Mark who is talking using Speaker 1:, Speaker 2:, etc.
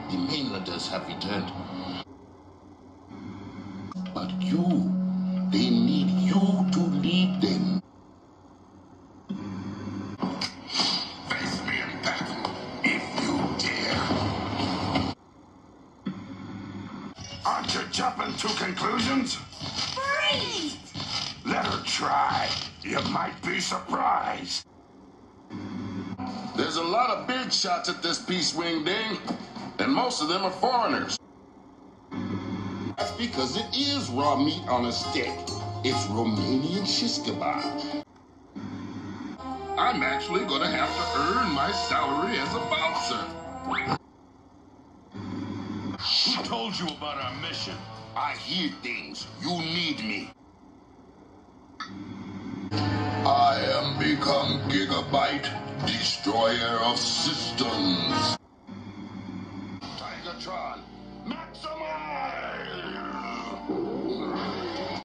Speaker 1: The mainlanders have returned. But you, they need you to lead them. Face me in battle, if you dare. Aren't you jumping to conclusions?
Speaker 2: Freeze!
Speaker 1: Let her try. You might be surprised. There's a lot of big shots at this Peace Wing Ding, and most of them are foreigners. That's because it is raw meat on a stick. It's Romanian shish kebab. I'm actually going to have to earn my salary as a bouncer. Who told you about our mission? I hear things. You need me. I am become Gigabyte, destroyer of systems. Tigatron, maximize!